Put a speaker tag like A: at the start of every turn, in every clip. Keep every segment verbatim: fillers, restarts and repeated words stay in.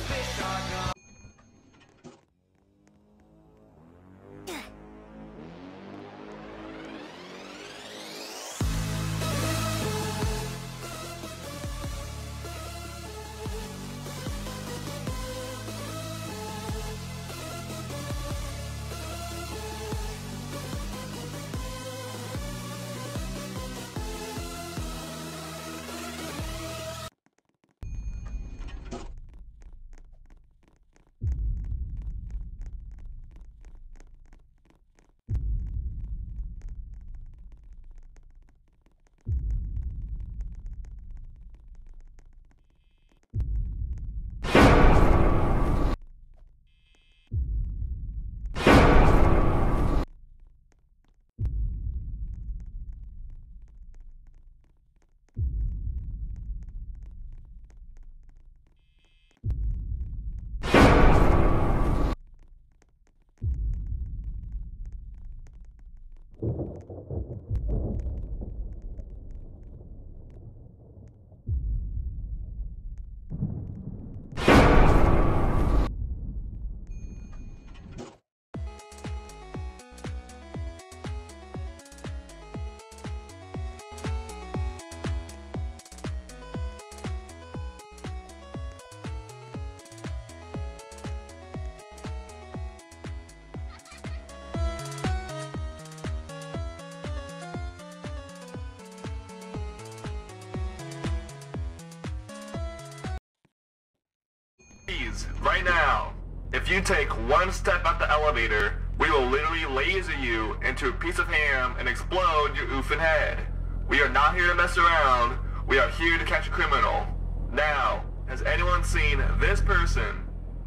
A: Right now, if you take one step out the elevator, we will literally laser you into a piece of ham and explode your oofing head. We are not here to mess around. We are here to catch a criminal. Now, has anyone seen this person?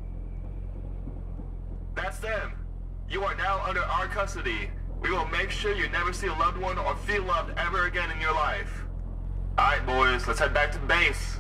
A: That's them. You are now under our custody. We will make sure you never see a loved one or feel loved ever again in your life. Alright boys, let's head back to base.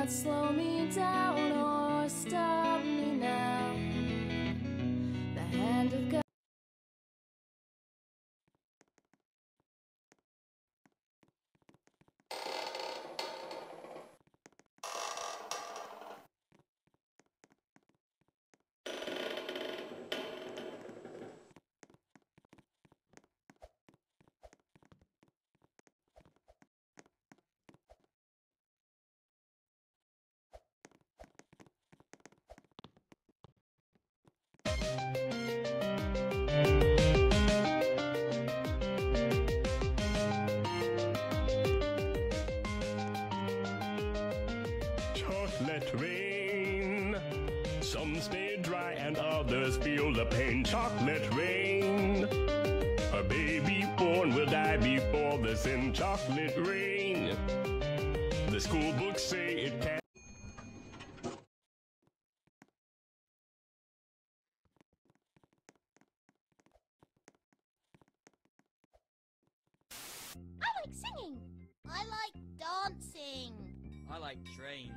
B: can't slow me down or stop me now. The hand of God.
C: Chocolate rain. Some stay dry and others feel the pain. Chocolate rain. A baby born will die before the sin. Chocolate rain. The school books say it can.
D: I like singing. I like dancing.
E: I like trains.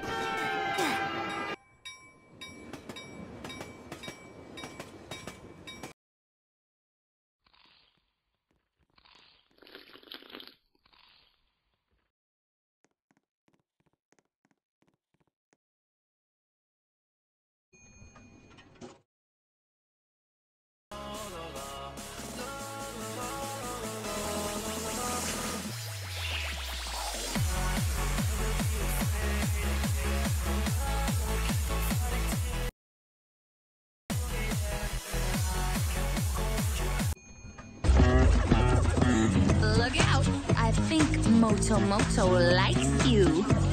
D: Look out! I think Moto Moto likes you.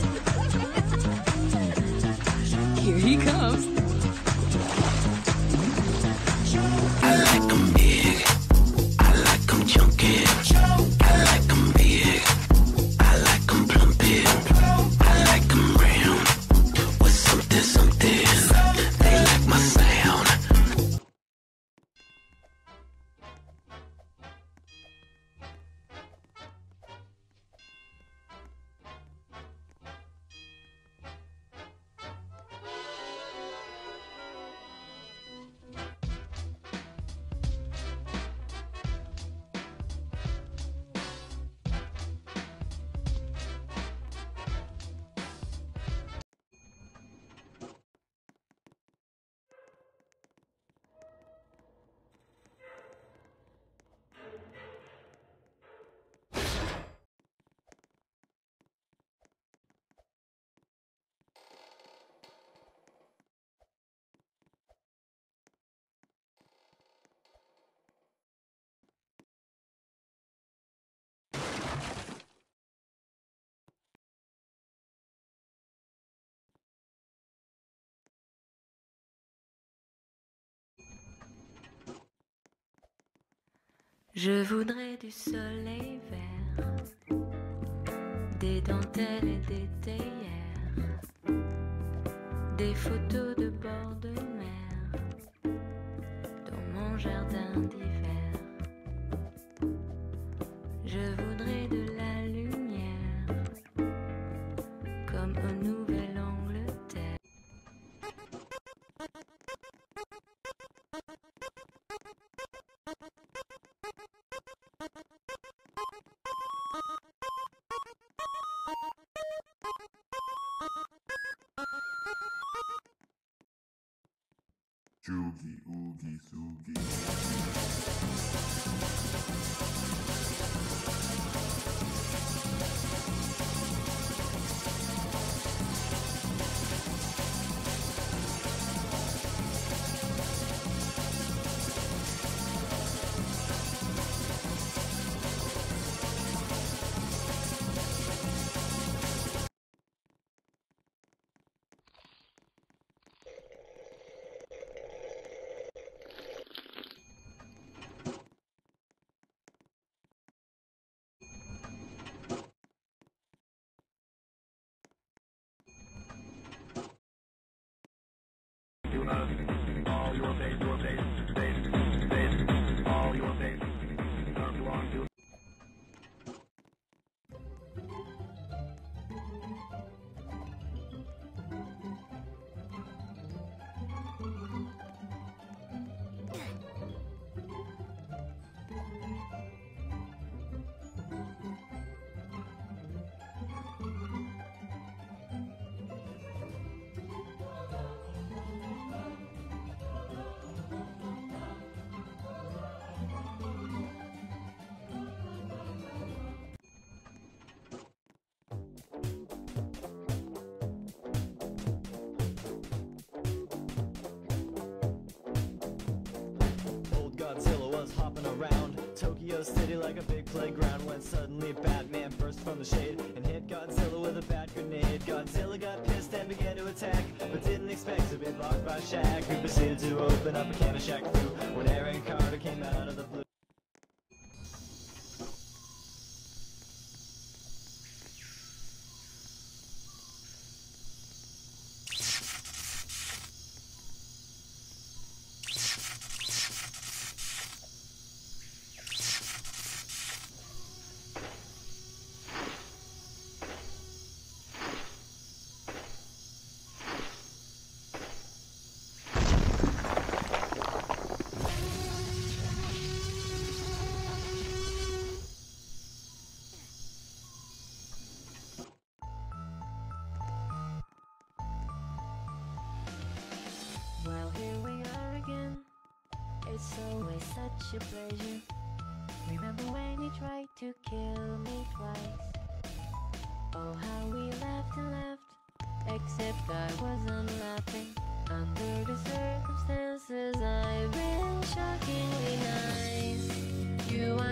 D: Here he comes.
F: I like 'em big, I like 'em chunky, I like 'em big, I like 'em plumpy, I like 'em round, with something, something, they like my sound.
B: Je voudrais du soleil vert, des dentelles et des théières, des photos de bord de mer, dans mon jardin d'hiver. Je voudrais de la lumière, comme au Nouvelle-Angleterre.
G: Oogie, oogie, oogie.
E: playground when suddenly Batman burst from the shade and hit Godzilla with a bat grenade. Godzilla got pissed and began to attack, but didn't expect to be blocked by Shaq, who proceeded to open up a can of Shaq Fu when Aaron Carter came out of the blue.
B: Well, here we are again. It's always such a pleasure. Remember when you tried to kill me twice? Oh, how we laughed and laughed, except I wasn't laughing. Under the circumstances, I've been shockingly nice. You are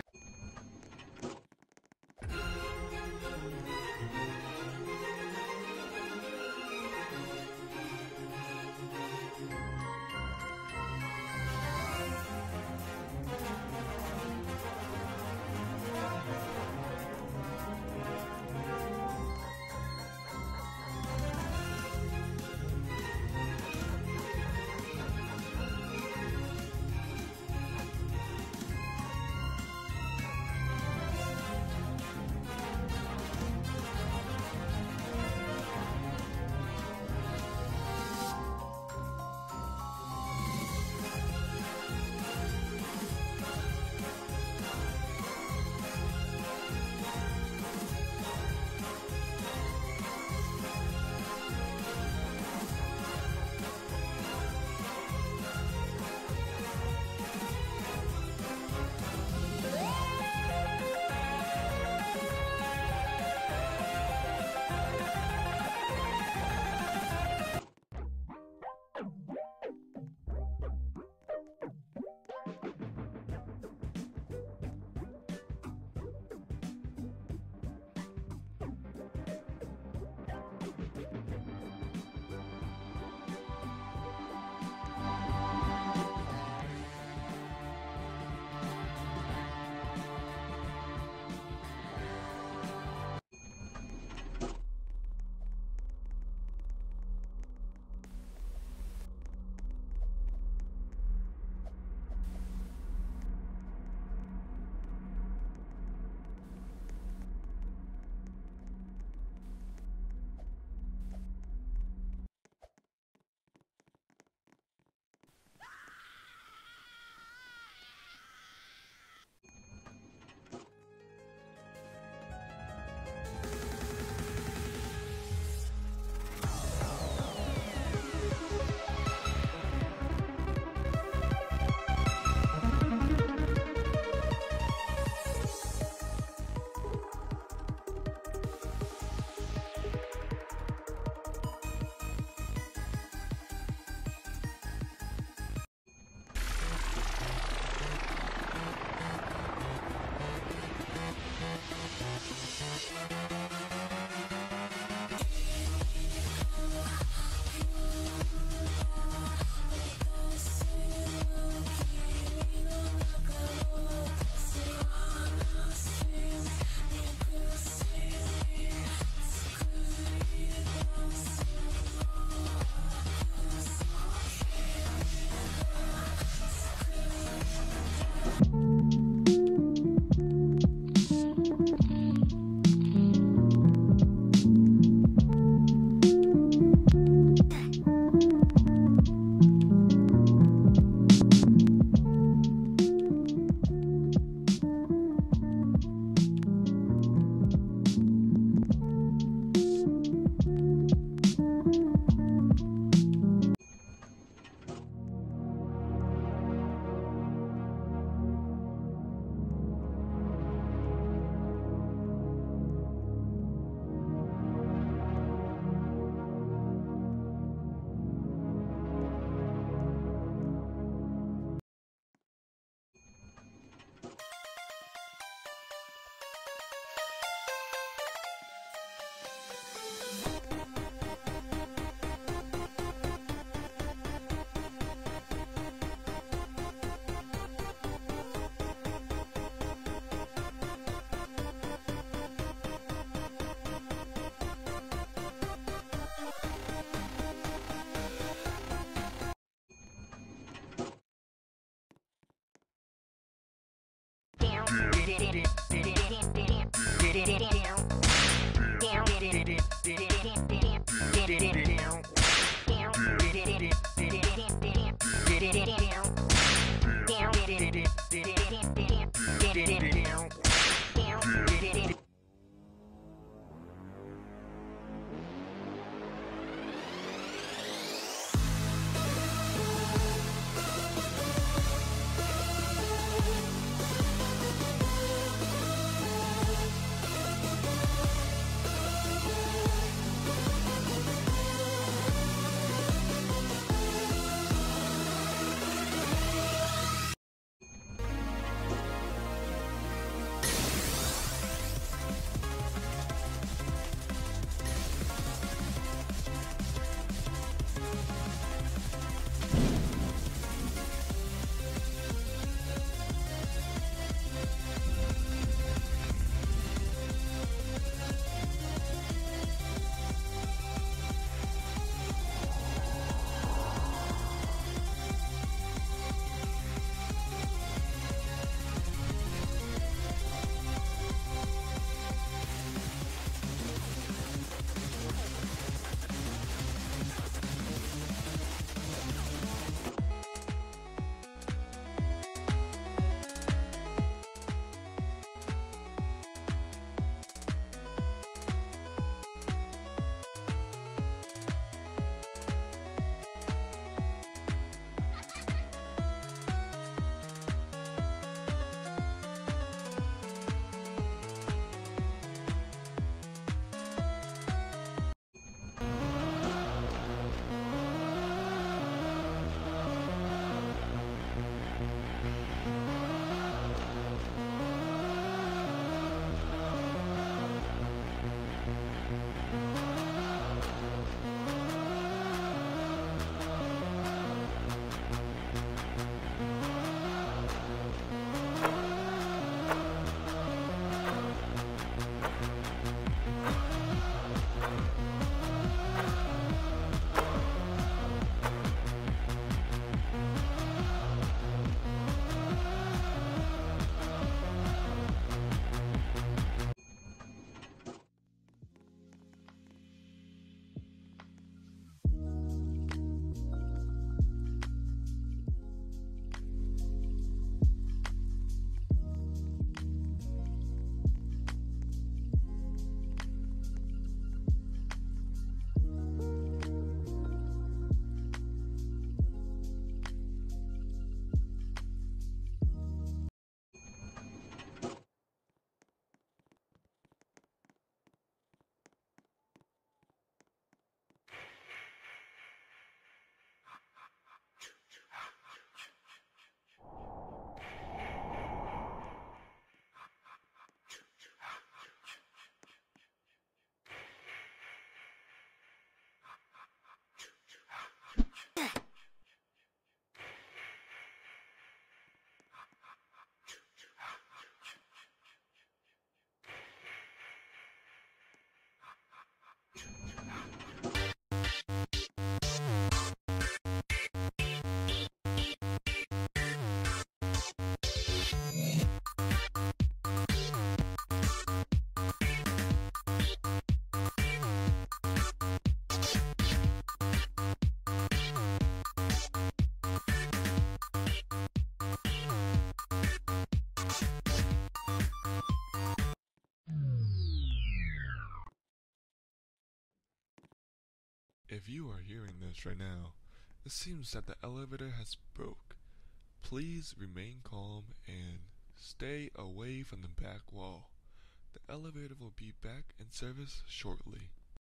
H: If you are hearing this right now, it seems that the elevator has broke. Please remain calm and stay away from the back wall. The elevator will be back in service shortly.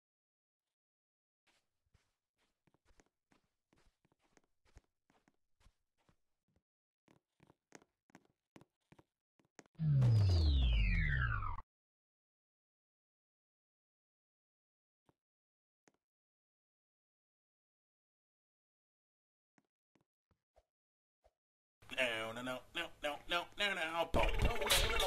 C: No, no, no, no, no, no, no, no.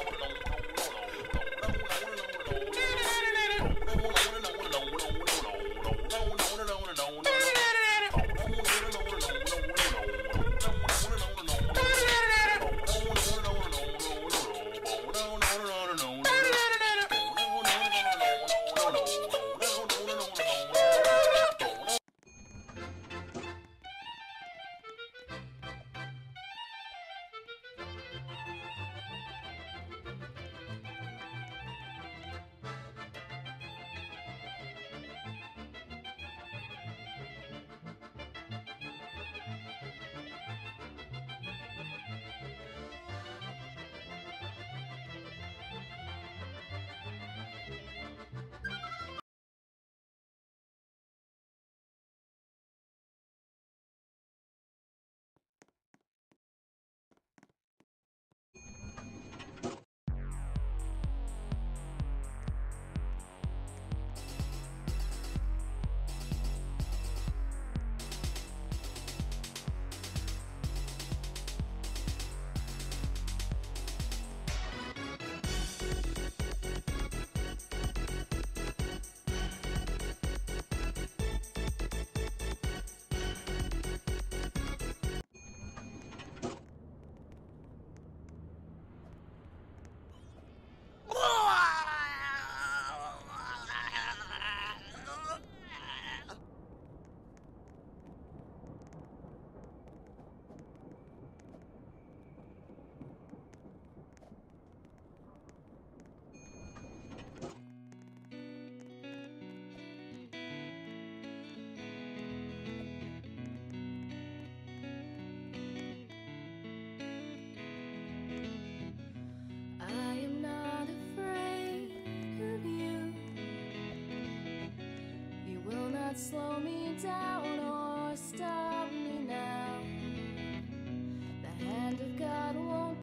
B: cannot slow me down or stop me now. The hand of God won't.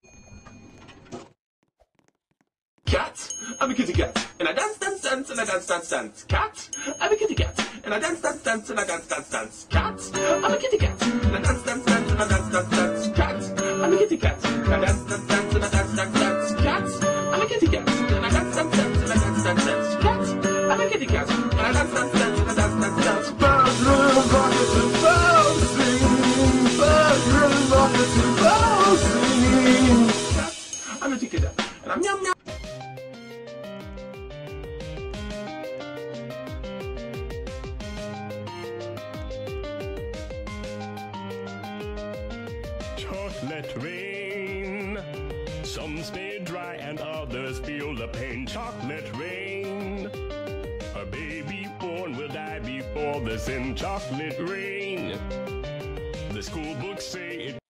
I: Cat, I'm a kitty cat, and I dance, dance, dance, and I dance, dance, dance. Cat, I'm a kitty cat, and I dance, dance, dance, and I dance, dance, dance. Cat, I'm a kitty cat, and I dance, dance, dance, and I dance, dance, dance. Cat, I'm a kitty cat, and I dance, dance, dance, and I dance, dance, dance. Cat, I'm a kitty cat, and I dance, dance, dance, and I dance, dance, dance. Cat, I'm a kitty cat, and I dance, dance, dance, and I dance, dance, dance. Bedroom rockets and bouncing, bedroom rockets and bouncing. Cat, I'm a kitty cat, and I'm yum yum.
C: Chocolate rain. Some stay dry and others feel the pain. Chocolate rain. A baby born will die before the sin. Chocolate rain. The school books say it.